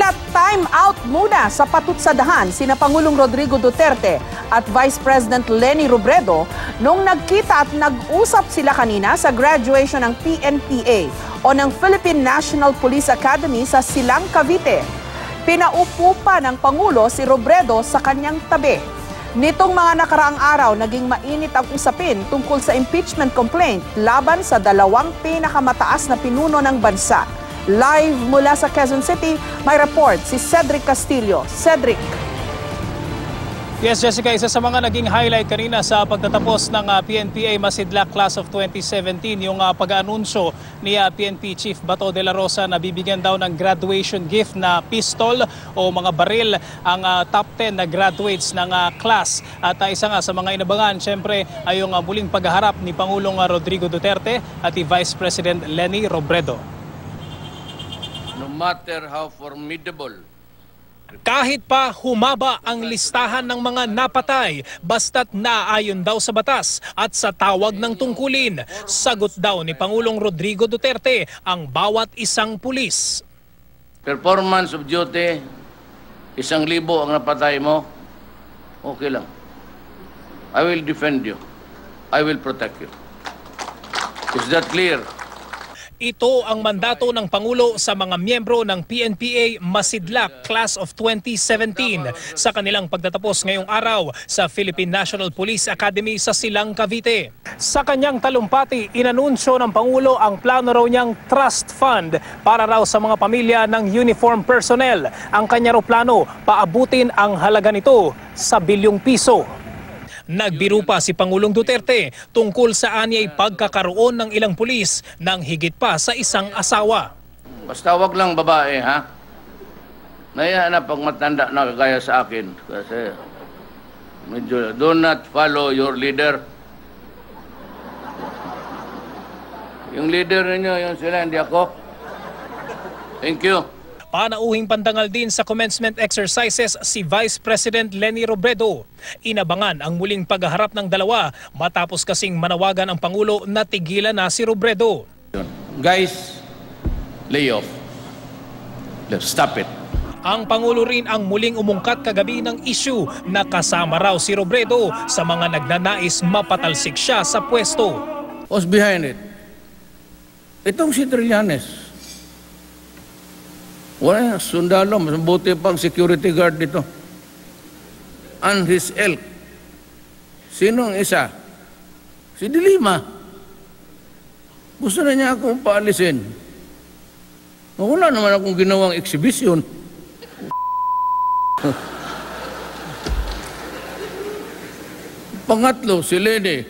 Nagpa-time out muna sa patutsadahan sina Pangulong Rodrigo Duterte at Vice President Leni Robredo nung nagkita at nag-usap sila kanina sa graduation ng PNPA o ng Philippine National Police Academy sa Silang, Cavite. Pinaupo pa ng Pangulo si Robredo sa kanyang tabi. Nitong mga nakaraang araw, naging mainit ang usapin tungkol sa impeachment complaint laban sa dalawang pinakamataas na pinuno ng bansa. Live mula sa Quezon City, may report si Cedric Castillo. Cedric. Yes, Jessica, isa sa mga naging highlight kanina sa pagtatapos ng PNPA Masidlak Class of 2017, yung pag-anunsyo ni PNP Chief Bato de la Rosa na bibigyan daw ng graduation gift na pistol o mga baril ang top 10 na graduates ng class. At isa nga sa mga inabangan, syempre, ay yung muling pagharap ni Pangulong Rodrigo Duterte at ni Vice President Leni Robredo. No matter how formidable. Kahit pa humaba ang listahan ng mga napatay, basta't naayon daw sa batas at sa tawag ng tungkulin, sagot daw ni Pangulong Rodrigo Duterte ang bawat isang pulis. Performance of duty, 1,000 ang napatay mo, okay lang. I will defend you. I will protect you. Is that clear? Ito ang mandato ng Pangulo sa mga miyembro ng PNPA Masidlak Class of 2017 sa kanilang pagtatapos ngayong araw sa Philippine National Police Academy sa Silang, Cavite. Sa kanyang talumpati, inanunsyo ng Pangulo ang plano raw niyang trust fund para raw sa mga pamilya ng uniform personnel. Ang kanya raw plano, paabutin ang halaga nito sa bilyong piso. Nagbiro pa si Pangulong Duterte tungkol sa anyay pagkakaroon ng ilang pulis ng higit pa sa isang asawa. Basta wag lang babae, ha? Naya na pag matanda na kagaya sa akin. Kasi medyo do not follow your leader. Yung leader ninyo, yung sila, hindi ako. Thank you. Panauhing pandangal din sa commencement exercises si Vice President Leni Robredo. Inabangan ang muling pagharap ng dalawa matapos kasing manawagan ang Pangulo na tigilan na si Robredo. Guys, lay off. Let's stop it. Ang Pangulo rin ang muling umungkat kagabi ng issue na kasama raw si Robredo sa mga nagnanais mapatalsik siya sa pwesto. What's behind it? Itong si Trillanes. Wala, sundalo, mas buti pang security guard dito. And his elk. Sinong isa? Si Dilima. Gusto na niya akong paalisin. Wala naman akong ginawang exhibition. Pangatlo, si Leni.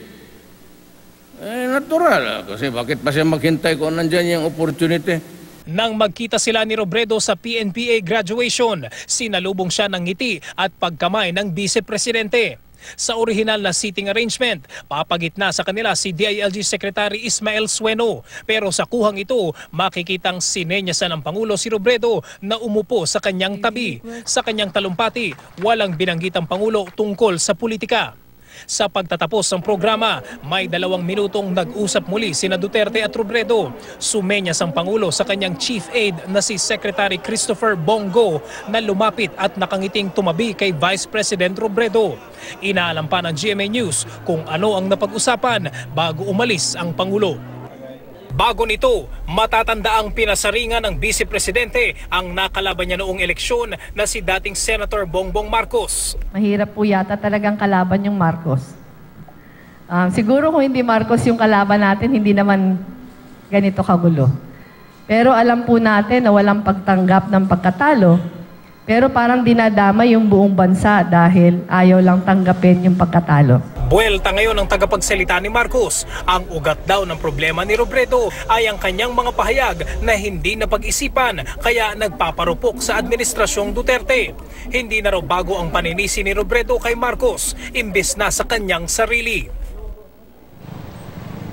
Natural. Kasi bakit pa siya maghintay kung nandyan yung opportunity? Nang magkita sila ni Robredo sa PNPA graduation, sinalubong siya ng ngiti at pagkamay ng Vice Presidente. Sa orihinal na seating arrangement, papagitna sa kanila si DILG Secretary Ismael Sueno. Pero sa kuhang ito, makikitang sinenyasan ng Pangulo si Robredo na umupo sa kanyang tabi. Sa kanyang talumpati, walang binanggit ang Pangulo tungkol sa politika. Sa pagtatapos ng programa, may 2 minutong nag-usap muli sina Duterte at Robredo. Sumenyas ang Pangulo sa kanyang chief aide na si Secretary Christopher Bongo na lumapit at nakangiting tumabi kay Vice President Robredo. Inaalam pa ng GMA News kung ano ang napag-usapan bago umalis ang Pangulo. Bago nito, matatanda ang pinasaringan ng Vice Presidente ang nakalaban niya noong eleksyon na si dating Senator Bongbong Marcos. Mahirap po yata talagang kalaban yung Marcos. Siguro kung hindi Marcos yung kalaban natin, hindi naman ganito kagulo. Pero alam po natin na walang pagtanggap ng pagkatalo. Pero parang dinadama yung buong bansa dahil ayaw lang tanggapin yung pagkatalo. Buwelta ngayon ang tagapagsalita ni Marcos. Ang ugat daw ng problema ni Robredo ay ang kanyang mga pahayag na hindi napag-isipan kaya nagpaparupok sa administrasyong Duterte. Hindi na raw bago ang paninisi ni Robredo kay Marcos, imbes na sa kanyang sarili.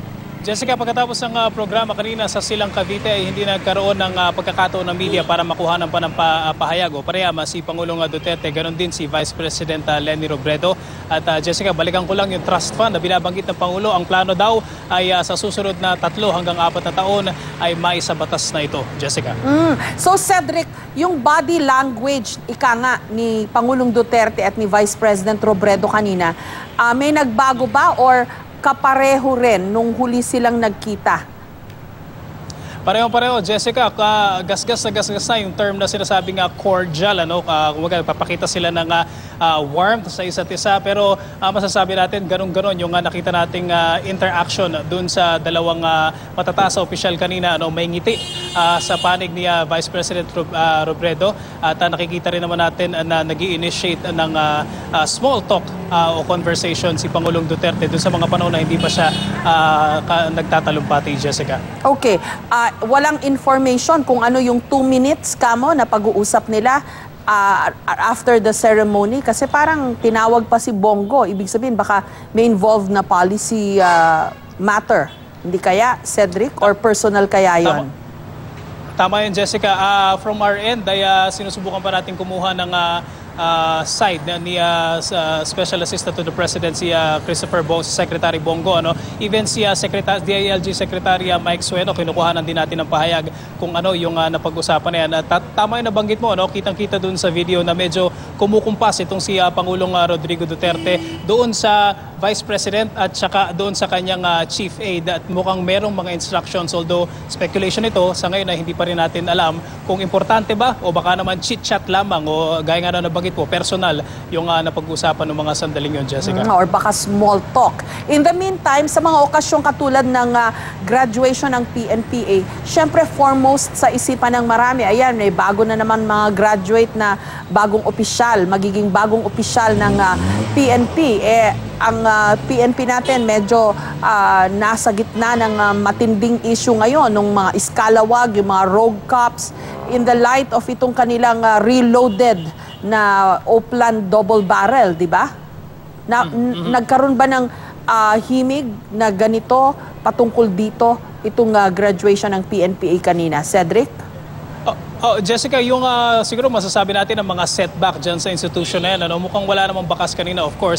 Jessica, pagkatapos ng programa kanina sa Silang Cavite ay hindi nagkaroon ng pagkakataon ng media para makuhanan pa ng pahayag. O parehama si Pangulong Duterte, ganoon din si Vice President Leni Robredo. At Jessica, balikan ko lang yung trust fund na binabanggit ng Pangulo. Ang plano daw ay sa susunod na 3 hanggang 4 na taon ay maisabatas na ito. Jessica. So Cedric, yung body language, ika nga ni Pangulong Duterte at ni Vice President Robredo kanina, may nagbago ba or kapareho rin nung huli silang nagkita? Pareho-pareho, Jessica, gasgas na yung term na sinasabing cordial, kumbaga papakita sila ng warmth sa isa't isa, pero masasabi natin ganun-ganon yung nakita nating interaction dun sa dalawang matataas na opisyal kanina, may ngiti sa panig ni Vice President Robredo, at nakikita rin naman natin na nag-i-initiate ng small talk o conversation si Pangulong Duterte dun sa mga panahon na hindi pa siya nagtatalumpati, Jessica. Okay. Walang information kung ano yung 2 minutes kamo na pag-uusap nila after the ceremony, kasi parang tinawag pa si Bongo. Ibig sabihin baka may involved na policy matter. Hindi kaya, Cedric, or personal kaya yon? Tama yun, Jessica. From our end ay sinusubukan pa natin kumuha ng side ni Special Assistant to the President, si Christopher Bongo, si Secretary Bongo. Even si DILG Secretary Mike Sueno, kinukuhanan din natin ng pahayag kung ano yung napag-usapan na yan. Tama yung nabanggit mo, kitang-kita dun sa video na medyo kumukumpas itong si Pangulong Rodrigo Duterte doon sa Vice President at saka doon sa kanyang Chief Aide, at mukhang merong mga instructions, although speculation ito sa ngayon na hindi pa rin natin alam kung importante ba o baka naman chit-chat lamang o gaya nga na nabanggit po, personal yung napag-usapan ng mga sandaling yun, Jessica. Or baka small talk. In the meantime, sa mga okasyong katulad ng graduation ng PNPA, syempre foremost sa isipan ng marami, ayan, may bago na naman mga graduate na bagong opisyal, magiging bagong opisyal ng PNP. Ang PNP natin medyo nasa gitna ng matinding issue ngayon, ng mga iskalawag, yung mga rogue cops, in the light of itong kanilang reloaded na Oplan double barrel, di ba? Nagkaroon ba ng himig na ganito patungkol dito itong graduation ng PNPA kanina? Cedric? Jessica, yung siguro masasabi natin ang mga setback dyan sa institution na yan. Mukhang wala namang bakas kanina. Of course,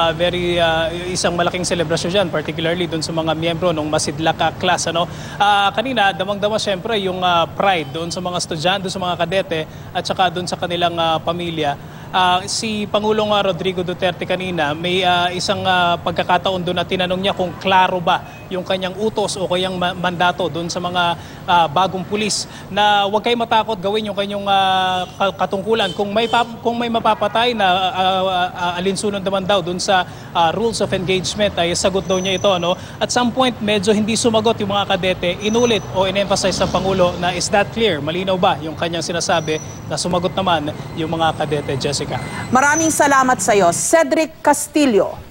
isang malaking celebration dyan, particularly dun sa mga miyembro ng Masidlak class. Kanina, damang-dama siyempre yung pride doon sa mga estudyante, doon sa mga kadete, at saka doon sa kanilang pamilya. Si Pangulong Rodrigo Duterte kanina, may isang pagkakataon doon na tinanong niya kung klaro ba yung kanyang utos o kanyang mandato doon sa mga bagong pulis na huwag kayo matakot gawin yung kanyang katungkulan. Kung may mapapatay na alinsunod naman daw doon sa rules of engagement, ay sagot daw niya ito. At some point, medyo hindi sumagot yung mga kadete. Inulit o in-emphasize ng Pangulo na is that clear? Malinaw ba yung kanyang sinasabi na sumagot naman yung mga kadete, Jessica? Maraming salamat sa iyo, Cedric Castillo.